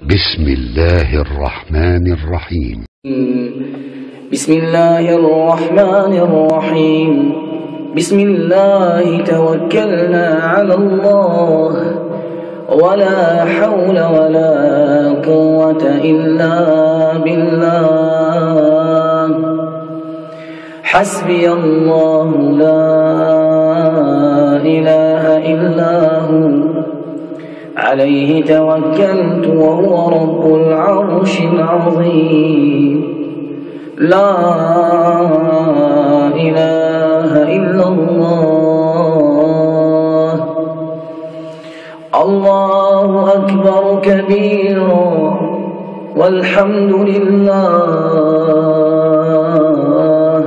بسم الله الرحمن الرحيم. بسم الله الرحمن الرحيم. بسم الله توكلنا على الله ولا حول ولا قوة إلا بالله. حسبي الله لا إله إلا هو عليه توكلت وهو رب العرش العظيم. لا إله إلا الله. الله أكبر كبيرا والحمد لله.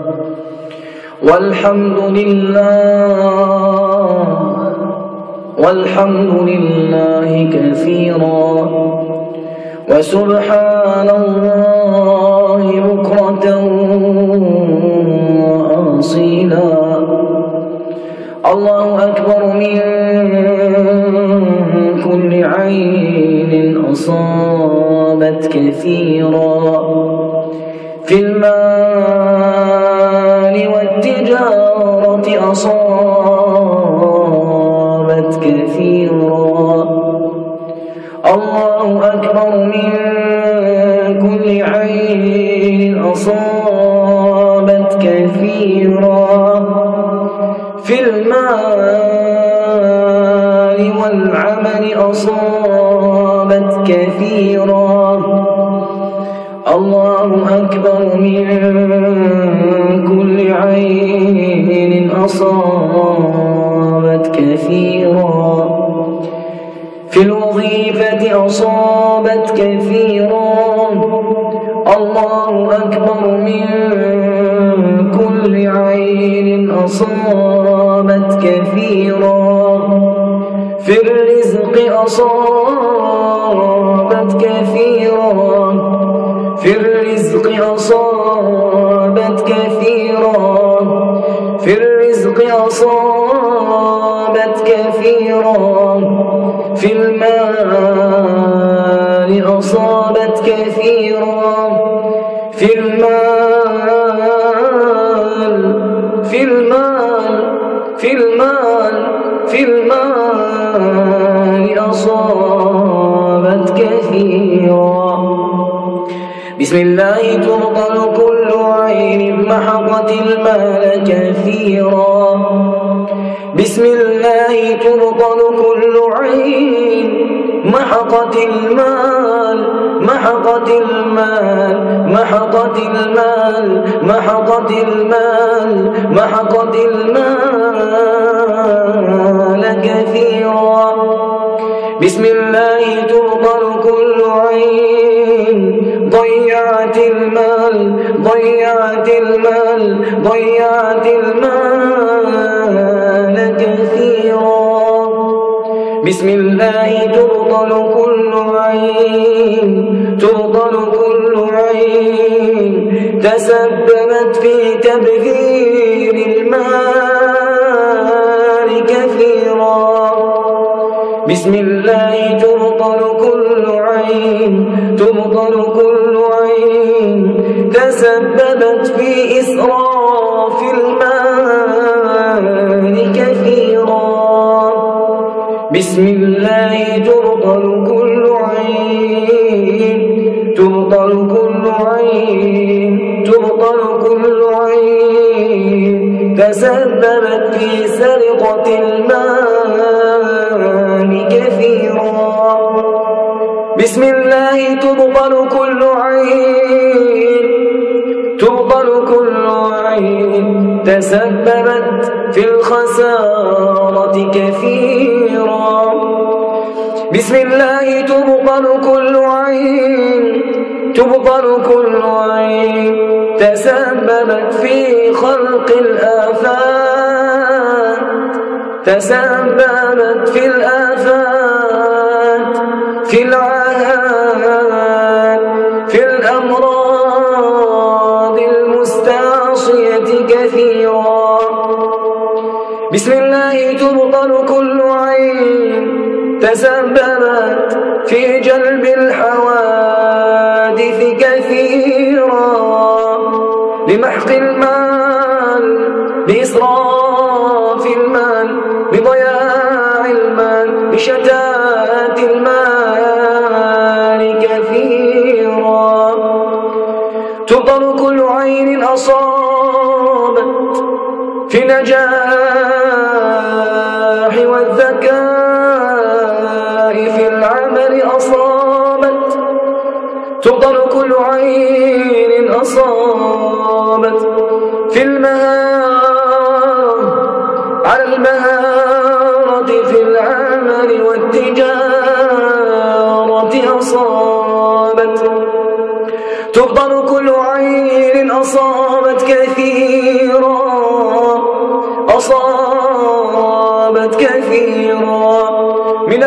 والحمد لله كثيرا وسبحان الله بكرة وأصيلا. الله أكبر من كل عين أصابت كثيرا في المال والتجارة أصابت كثيرا. الله أكبر من كل عين أصابت كثيرا في المال والعمل أصابت كثيرا. الله أكبر من كل عين أصابت كثيرا في الوظيفة أصابت كثيرا. الله أكبر من كل عين أصابت كثيرا في الرزق أصابت كثيرا في الرزق أصابت كثيرا في الرزق أصابت كثيرا في المال أصابت كثيرا في المال في المال في المال في المال أصابت كثيرا. بسم الله تبطل كل عين محقت المال كثيرا. بسم الله تبطل كل عين محقت المال محقت المال محقت المال محقت المال محقت المال كثيرا. بسم الله تبطل كل عين ضيعت المال ضيعت المال ضيعت المال كثيرا. بسم الله تبطل كل عين تبطل كل عين تسببت في تبذير المال كثيرا. بسم الله تبطل كل عين تبطل كل عين تسببت في إسراف المال كثيرا. بسم الله تبطل كل عين تبطل كل عين تبطل كل عين تسببت في سرقة المال كثيرا. بسم الله تبطل كل عين تبطل كل عين تسببت في الخسارة كثيرا. بسم الله تبطل كل عين تبطل كل عين تسببت في خلق الآفات تسببت في الآفات في العاهات في الأمراض المستعصية كثيرا. بسم الله تبطل كل عين تسببت في جلب بالحوادث كثيرا، لمحق المال بإسراف المال، بضياع المال، بشتات المال كثيرا. تبطل كل عين أصابت في النجاح والذكاء في العمل أصابت، تبطل كل عين أصابت في المهارة على المهارة في العمل والتجارة أصابت، تبطل كل عين أصابت كثيرا، أصابت كثيرا من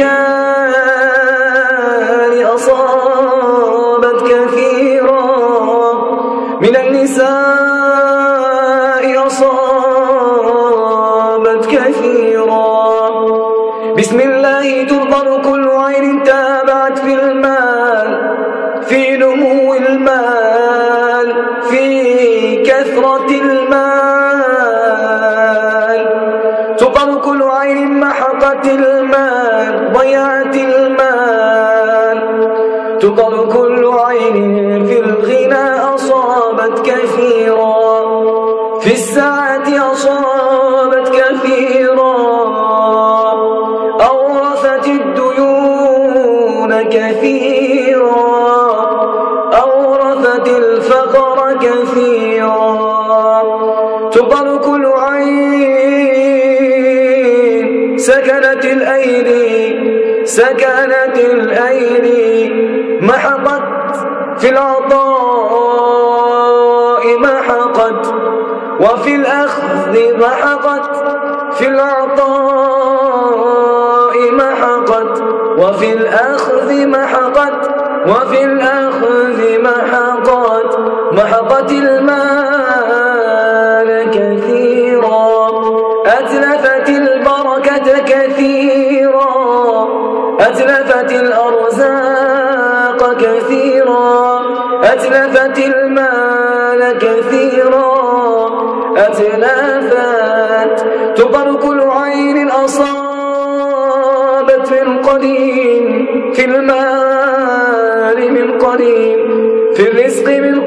الرجال، أصابت كثيرا من النساء، أصابت كثيرا. بسم الله تبطل كل عين تابعت في المال، في نمو المال، في كثرة المال. تبطل كل عين محقت المال، ضيعت المال. تبطل كل عين في الغنى أصابت كثيرا، في السعة أصابت كثيرا، أورثت الديون كثيرا، أورثت الفقر كثيرا. تبطل كل عين سكنت الأيدي، سكنت الأيدي، محقت في العطاء محقت، وفي الأخذ محقت، في العطاء محقت، وفي الأخذ محقت، وفي الأخذ محقت، محقت المال كثيرا، أتلفت البركة كثيرا، أتلفت الأرزاق كثيرا، أتلفت المال كثيرا، أتلفت. تبطل كل عين أصابت من قديم، في المال من قديم، في الرزق من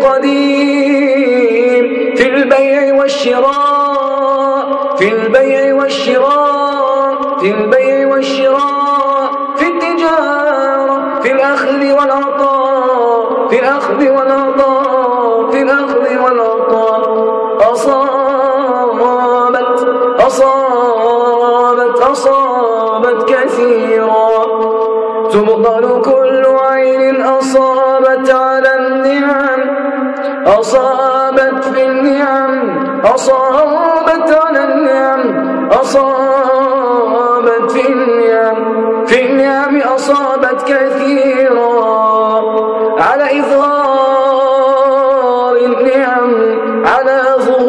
قديم، في البيع والشراء، في البيع والشراء، في البيع والشراء، في التجارة، في الأخذ والعطاء، في الأخذ والعطاء، في الأخذ والعطاء. أصابت، أصابت، أصابت كثيرا. تبطل كل عين أصابت على النعم، أصابت في النعم، أصابت على النعم، أصابت في النعم، في النعم أصابت كثيرا، على إظهار النعم، على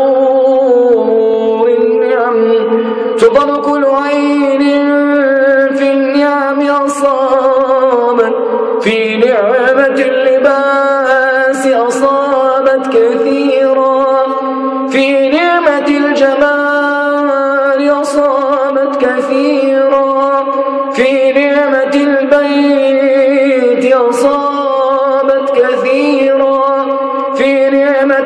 ظهور النعم. تبطل كل عين في النعم أصابت، في نعمة اللباس أصابت كثيرا، في نعمة الجمال أصابت كثيرا، في نعمة البيت أصابت كثيرا، في نعمة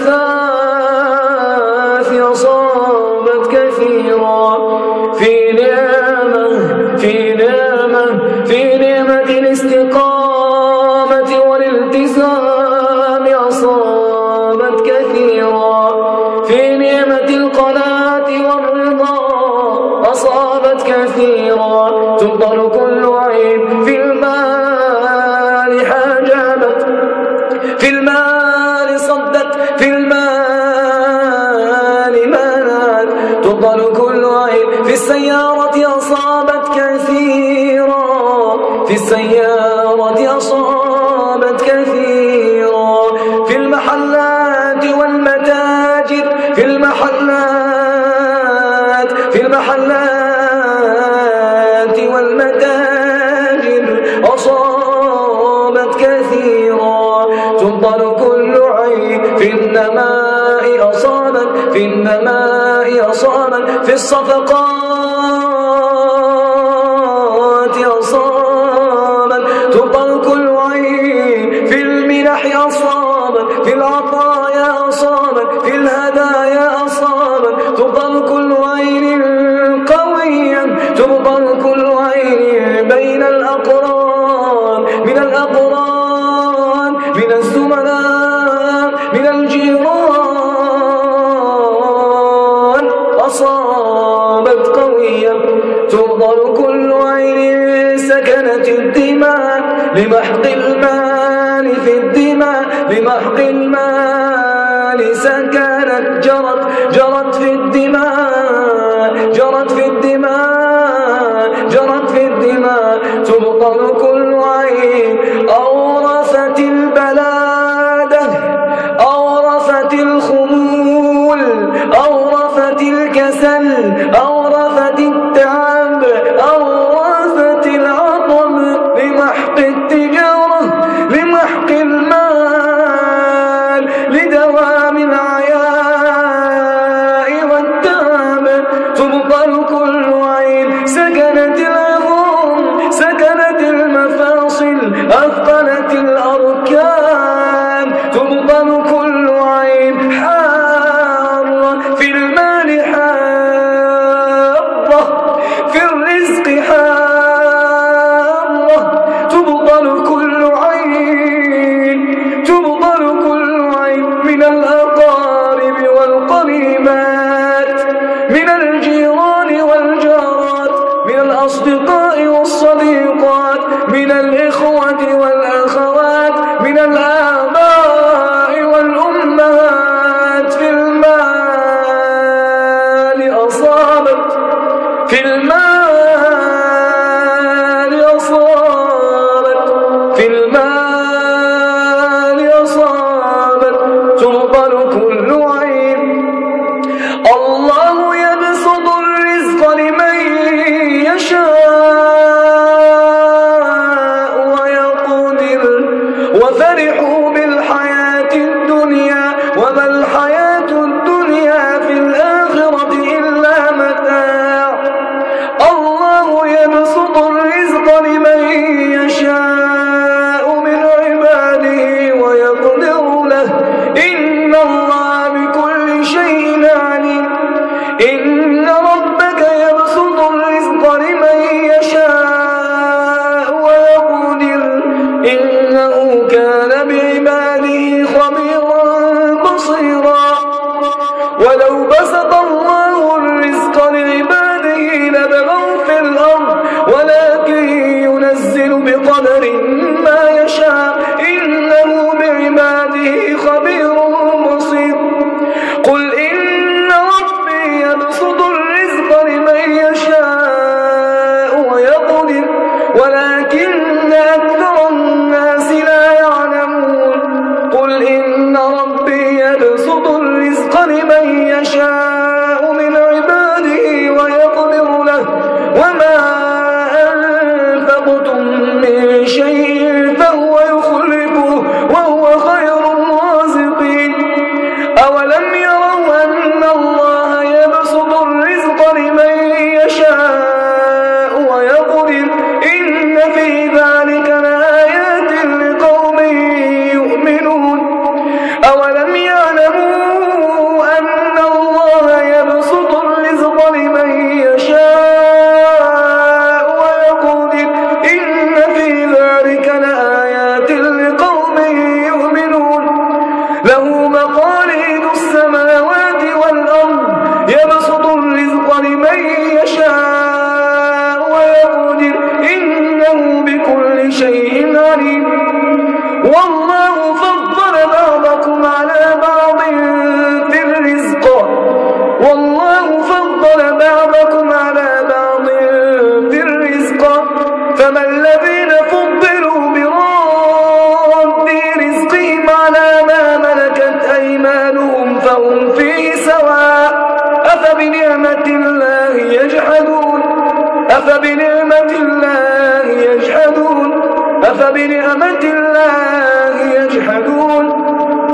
الأثاث أصابت كثيرا، في نعمة، في نعمة، في نعمة الاستقامة والالتزام أصابت كثيرا، في نعمة القناعة والرضا أصابت كثيرا. تبطل كل عين في المال حجبت، في المال صدت، في المال منعت. تبطل كل عين في السيارة أصابت كثيرا، في السيارة أصابت كثيرا، في المحلات والمتاجر، في المحلات، في المحلات والمتاجر أصابت تبطل كل عين في النماء أصابت في النماء أصابت في الصفقات أصابت تبطل كل عين في المنح أصابت في العطايا أصابت في الهدايا أصابت تبطل كل عين قويا تبطل كل عين بين الأقران من الأقران من الزملاء من الجيران أصابت قويا تبطل كل عين سكنت الدماء لمحق المال في الدماء لمحق المال سكنت جرت في الدماء جرت في الدماء جرت في الدماء تبطل كل عين أورثت البلادة أورثت الخمول أورثت الكسل أورثت التعب أورثت العطب لمحق التجارة لمحق المال لدوام العياء والتعب تبطل كل عين سكنت العظام سكنت المفاصل أثقلت الأركان تبطل كل عين حارة في المال حارة في الرزق حارة تبطل كل عين تبطل كل عين من الأقارب والقريبات من الجيران والجارات من الأصدقاء والصديقات من الإخوة والأخوات من الآباء والأمهات في المال أصابت في المال أصابت في المال أصابت تبطل كل عين الله يبسط الرزق لمن يشاء ويقدر وفرحوا بالحياة الدنيا وما الحياة الدنيا في الآخرة إلا متاع الله يبسط الرزق لمن يشاء من عباده ويقدر له إن الله بكل شيء عليم إن ربك يبسط الرزق لمن يشاء ويقدر إنه كان بعباده خبيرا بصيرا ولو بسط الله الرزق لعباده لبغوا في الأرض ولكن ينزل بقدر ما يشاء إنه بعباده خبير بصير قل إن ربي يبسط الرزق لمن يشاء ويقدر ولكن أكثر الناس لا يعلمون قل إن ربي يبسط الرزق لمن يشاء من عباده ويقدر له وما أنفقتم من شيء فهو يخلفه وهو خير الرازقين أولم يروا أن الله يبسط الرزق لمن يشاء ويقدر إن في ذلك لآيات لقوم يؤمنون أولم يعلموا أن الله يبسط الرزق لمن يشاء ويقدر إن في ذلك لآيات لقوم يؤمنون له مقاليد السماوات والأرض يبسط الرزق لمن يشاء ويقدر إنه بكل شيء عليم والله فضل بعضكم على بعض في الرزق والله فضل بعضكم على بعض في الرزق فما الذين فضلوا براد رزقهم على ما ملكت أيمانهم فهم فيه سواء أفبنعمة الله يجحدون أفبنعمة الله يجحدون أفبنعمة الله يجحدون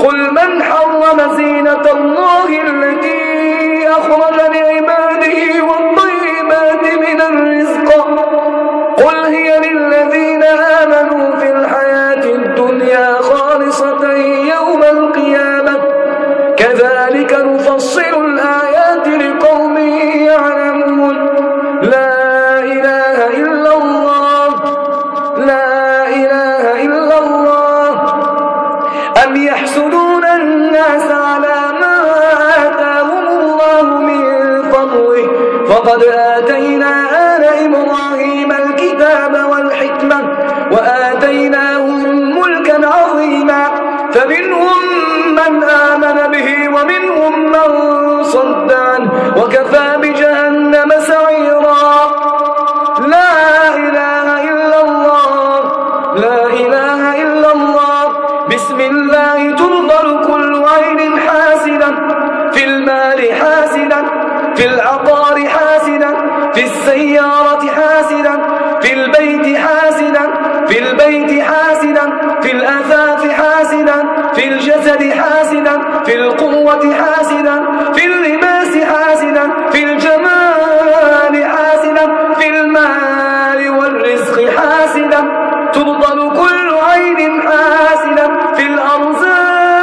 قل من حرم زينة الله التي أخرج لعباده والطيبات من الرزق قل هي للذين آمنوا في الحياة الدنيا خالصة يوم القيامة كذلك نفصل الآيات لقوم يعلمون لا إله إلا الله لا إله إلا الله أم يحسدون الناس على ما آتاهم الله من فضله فقد آتينا آل إبراهيم الكتاب والحكمة وآتيناهم ملكا عظيما فمنهم من آمن به ومنهم من صد عنه وكفى بجهنم سعيرا لا إله إلا الله لا إله إلا الله بسم الله تنظر كل عين حاسدة في المال حاسدة في العقار حاسدة في السيارة حاسدة في البيت حاسدة في البيت حاسدة في الأثاث حاسدة في الجسد حاسدة في القوة حاسدة في اللباس حاسدة في الجمال حاسدة في المال والرزق حاسدة تبطل كل عين حاسدة في الأرزاق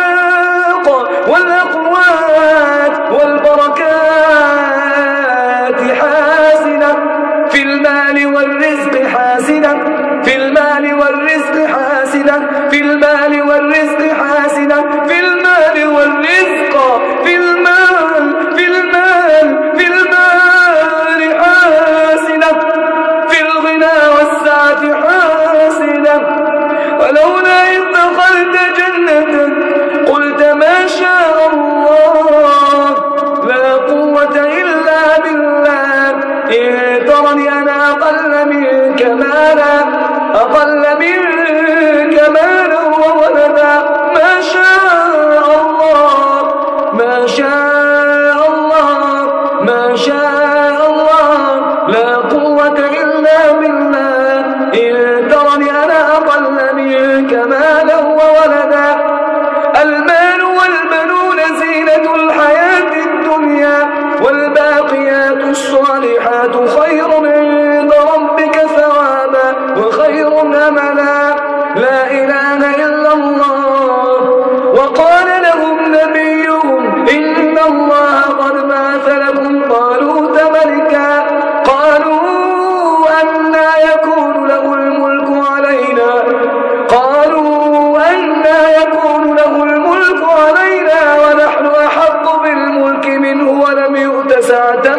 والأقوات والبركات حاسدة في المال والرزق حاسدة في المال والرزق حاسدة في المال والرزق حاسدة في المال والرزق في المال في المال في المال حاسدة في الغنى والسعة حاسدة ولولا إذ دخلت جنتك قلت ما شاء الله لا قوة إلا بالله إن ترني أنا أقل منك مالا وولدا ما شاء الله ما شاء الله ما شاء الله لا قوة إلا بالله إن ترني أنا أقل منك مالا وولدا المال والبنون زينة الحياة الدنيا والباقيات الصالحات خير عند ربك ثوابا وخير أملا لا إله إلا الله وقال لهم نبيهم إن الله قد بعث لكم طالوت ملكا قالوا أنى يكون له الملك علينا ونحن أحق بالملك منه ولم يؤت سعة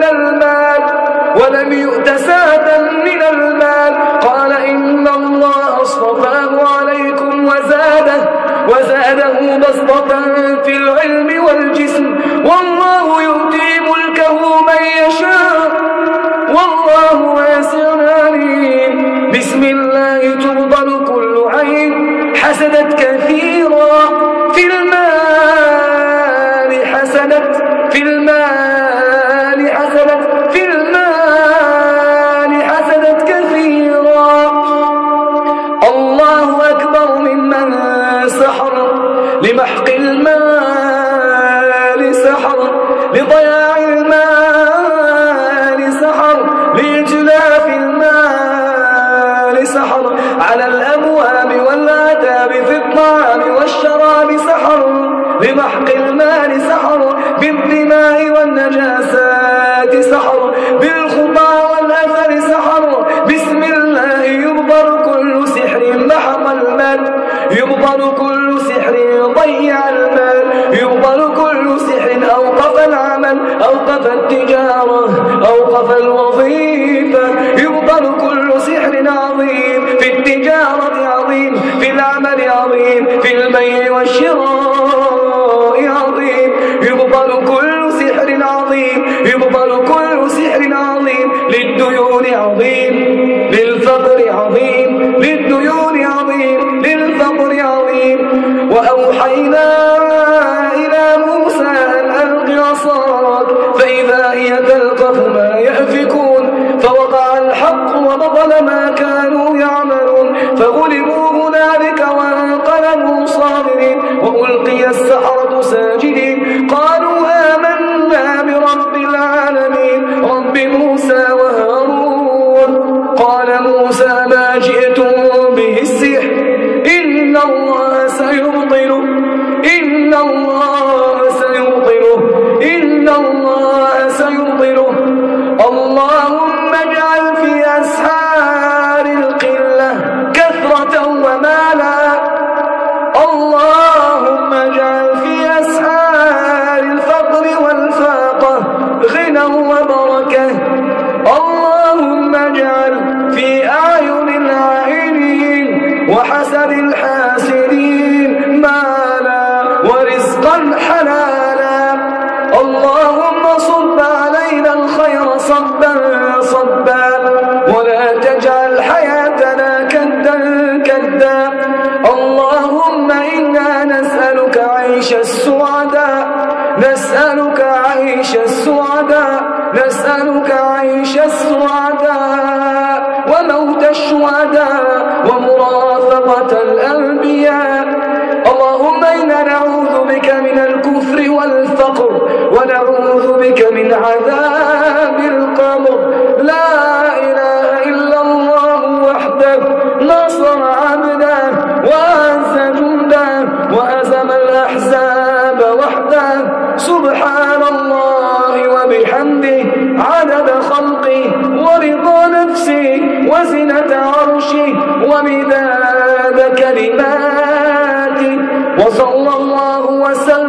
من المال قال إن الله اصطفاه عليكم وزاده بسطة في العلم والجسم والله يؤتي ملكه من يشاء والله واسع عليم بسم الله تبطل كل عين حسدت كثيرا في المال حسدت في المال حسدت في المال حسدت كثيرا الله أكبر ممن سحر لمحق المال سحر لضياع المال سحر لإجلاف المال سحر على الأبواب والآداب في الطعام والشراب سحر لمحق المال سحر بالدماء والنجاسات سحر بالخطى والأثر سحر بسم الله يبطل كل سحر محق المال يبطل كل سحر ضيع المال يبطل كل سحر أوقف العمل أوقف التجارة أوقف الوظيفة يبطل كل سحر عظيم في التجارة عظيم في العمل عظيم في البيع والشراء عظيم يبطل كل سحر عظيم يبطل كل سحر عظيم للديون عظيم للفقر عظيم للديون عظيم للفقر عظيم وأوحينا إلى موسى أن ألق عصاك فإذا هي تلقف ما يأفكون فوقع الحق وبطل ما كانوا يعملون فغلبوا هنالك وانقلبوا صاغرين وألقي سيبطله، إن الله سيبطله، إن الله سيبطله. اللهم اجعل في أسحار القلة كثرة ومالا، اللهم اجعل في أسحار الفقر والفاقة غنى وبركة، اللهم اجعل في أعين العائلين وحسد الحاسدين مالا ورزقا حلالا. اللهم صب علينا الخير صبا صبا، ولا تجعل حياتنا كدا كدا. اللهم إنا نسألك عيش السعداء، نسألك عيش السعداء، نسألك عيش السعداء وموت الشهداء ومرافقة الأنبياء. اللهم إنا نعوذ بك من الكفر والفقر، ونعوذ بك من عذاب القبر. لا إله إلا الله وحده نصر عبده وأعز جنده وهزم الأحزاب وحده. سبحان الله وبحمده عدد خلقه ورضا نفسه وزنة عرشه ومداد كلماته. وصلى الله وسلم